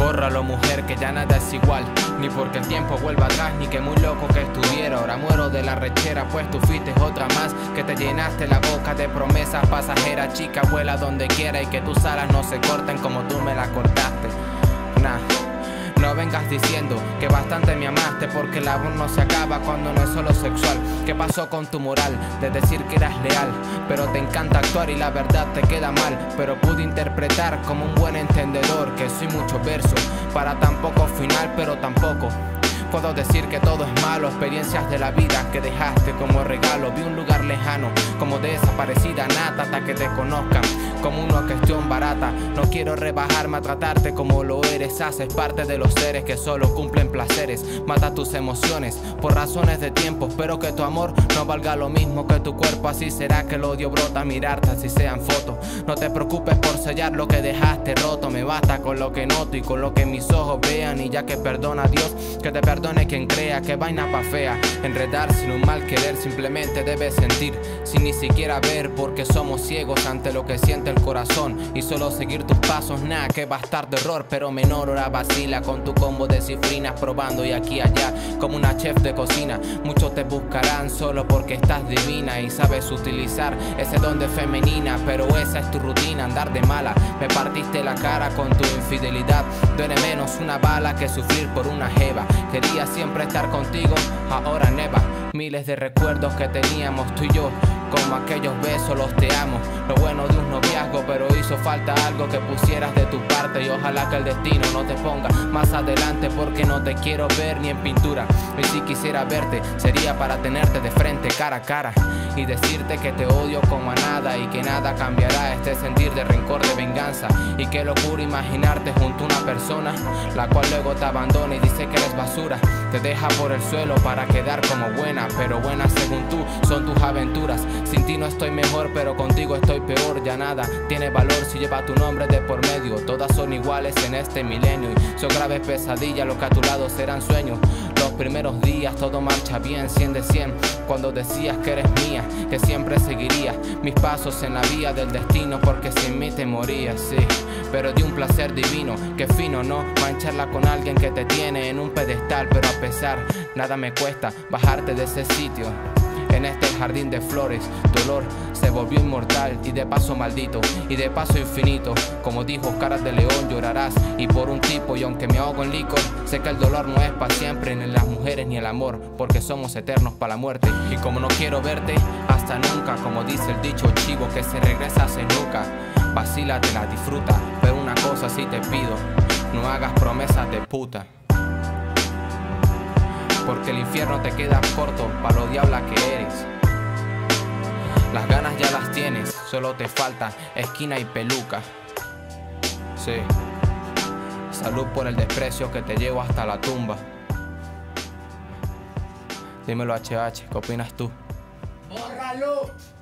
Bórralo, mujer, que ya nada es igual. Ni porque el tiempo vuelva atrás, ni que muy loco que estuviera. Ahora muero de la rechera, pues tú fuiste otra más, que te llenaste la boca de promesas pasajeras. Chica, vuela donde quiera y que tus alas no se corten como tú me la cortaste. Nah, no vengas diciendo que bastante me amaste, porque el amor no se acaba cuando no es solo sexual. ¿Qué pasó con tu moral de decir que eras leal? Pero te encanta actuar y la verdad te queda mal. Pero pude interpretar como un buen entendedor que soy mucho verso para tan poco final, pero tampoco puedo decir que todo es malo. Experiencias de la vida que dejaste como regalo. Vi un lugar lejano como desaparecida nata hasta que te conozcan como una cuestión barata. No quiero rebajarme a tratarte como lo eres. Haces parte de los seres que solo cumplen placeres. Mata tus emociones por razones de tiempo. Espero que tu amor no valga lo mismo que tu cuerpo. Así será que el odio brota a mirarte así sean fotos. No te preocupes por sellar lo que dejaste roto. Me basta con lo que noto y con lo que mis ojos vean. Y ya que perdona a Dios, que te perdone quien crea. Que vaina pa' fea enredar sin un mal querer. Simplemente debes sentir sin ni siquiera ver, porque somos ciegos ante lo que siente el corazón y solo seguir tus pasos. Nada que bastar de error, pero menor hora vacila con tu combo de cifrinas, probando y aquí y allá como una chef de cocina. Muchos te buscarán solo porque estás divina y sabes utilizar ese don de femenina, pero esa es tu rutina, andar de mala. Me partiste la cara con tu infidelidad. Duele menos una bala que sufrir por una jeva. Quería siempre estar contigo, ahora neva. Miles de recuerdos que teníamos tú y yo, como aquellos besos, los te amo. Lo bueno de un noviazgo, pero hizo falta algo que pusieras de tu parte. Y ojalá que el destino no te ponga más adelante, porque no te quiero ver ni en pintura. Y si quisiera verte, sería para tenerte de frente, cara a cara, y decirte que te odio como a nada y que nada cambiará este sentir de rencor, de venganza. Y qué locura imaginarte junto a una persona la cual luego te abandona y dice que eres basura. Te deja por el suelo para quedar como buena, pero buenas según tú son tus aventuras. Sin ti no estoy mejor, pero contigo estoy peor. Ya nada tiene valor si lleva tu nombre de por medio. Todas son iguales en este milenio y son graves pesadillas lo que a tu lado serán sueños. Los primeros días todo marcha bien, 100 de 100. Cuando decías que eres mía, que siempre seguiría mis pasos en la vía del destino, porque sin mí te morías, sí. Pero de un placer divino, que fino, ¿no? Mancharla con alguien que te tiene en un pedestal. Pero a pesar, nada me cuesta bajarte de ese sitio. En este jardín de flores, dolor se volvió inmortal y de paso maldito y de paso infinito. Como dijo Caras de León, llorarás y por un tipo. Y aunque me ahogo en licor, sé que el dolor no es para siempre, ni las mujeres ni el amor, porque somos eternos para la muerte. Y como no quiero verte hasta nunca, como dice el dicho chivo, que se regresa se nuca. Vacílatela, disfruta, pero una cosa sí te pido: no hagas promesas de puta, porque el infierno te queda corto para lo diabla que eres. Las ganas ya las tienes, solo te falta esquina y peluca. Sí. Salud por el desprecio que te llevo hasta la tumba. Dímelo HH, ¿qué opinas tú? ¡Bórralo!